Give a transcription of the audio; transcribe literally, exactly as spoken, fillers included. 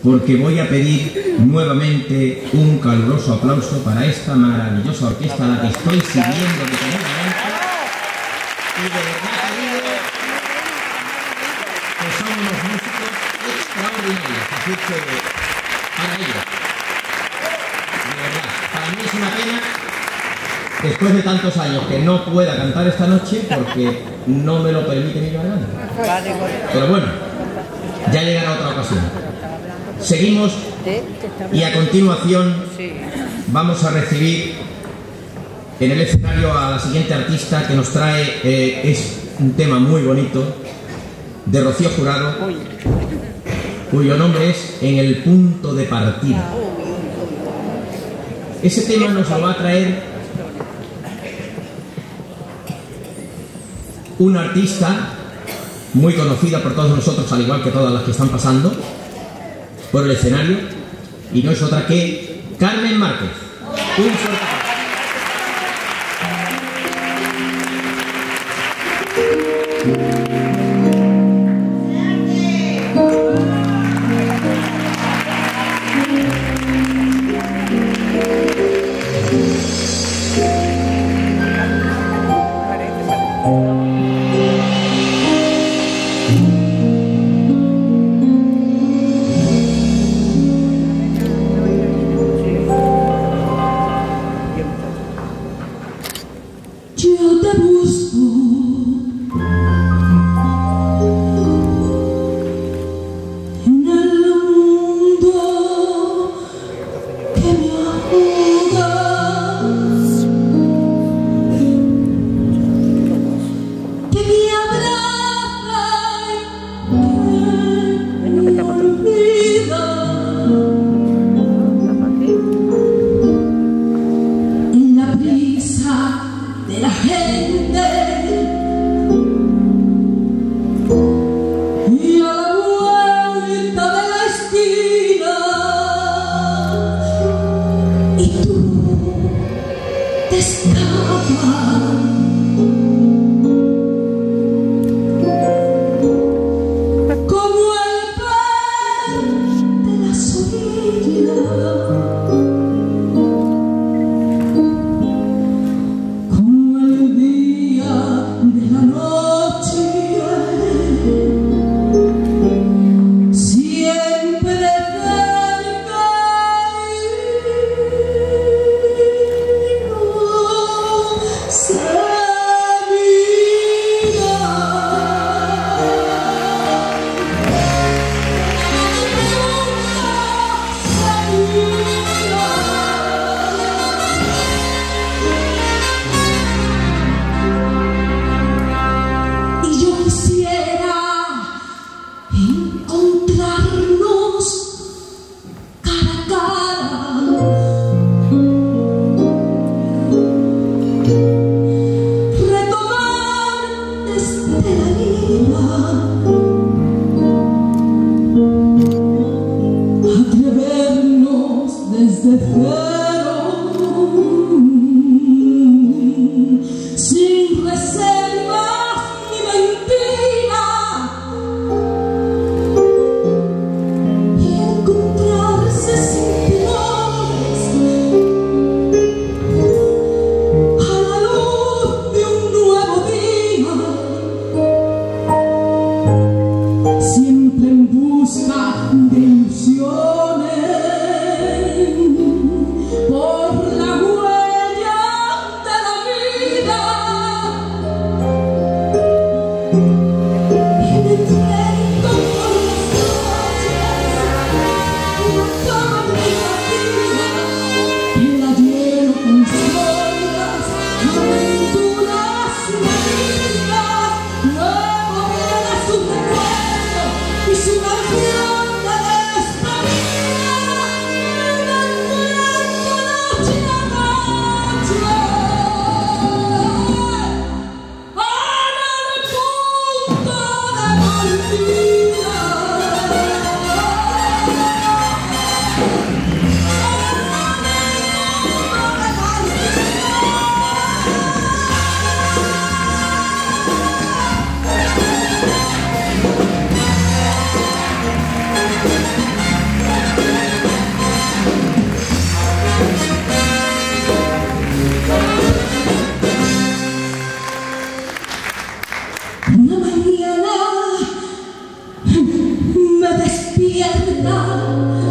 porque voy a pedir nuevamente un caluroso aplauso para esta maravillosa orquesta a la que estoy siguiendo detenidamente y de verdad te digo que son unos músicos extraordinarios, así que para ellos, de verdad, para mí es una pena después de tantos años que no pueda cantar esta noche porque no me lo permite mi garganta. Pero bueno, ya llegará otra ocasión. Seguimos y a continuación vamos a recibir en el escenario a la siguiente artista que nos trae, eh, es un tema muy bonito, de Rocío Jurado, cuyo nombre es En el punto de partida. Ese tema nos lo va a traer una artista muy conocida por todos nosotros, al igual que todas las que están pasando por el escenario, y no es otra que Carmen Márquez. Un fuerte busca de ilusiones. invierna